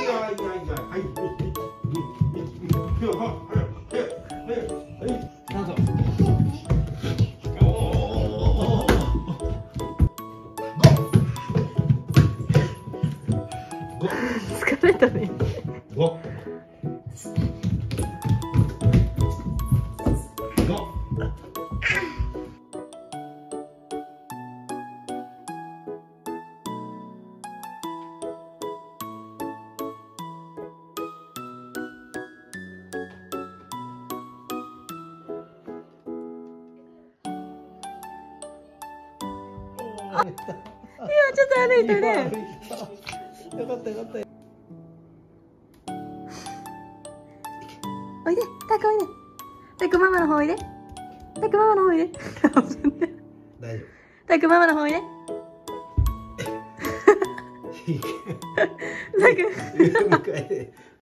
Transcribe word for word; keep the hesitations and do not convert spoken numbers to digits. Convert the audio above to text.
やいやいや、はい、どうぞ。 疲れたね。 ご。ご。 今ちょっと歩いたね。 よかったよかった。 おいで、たくおいで。たくママの方おいで。たくママの方おいで。 大丈たくママの方おいで。たく。 夫。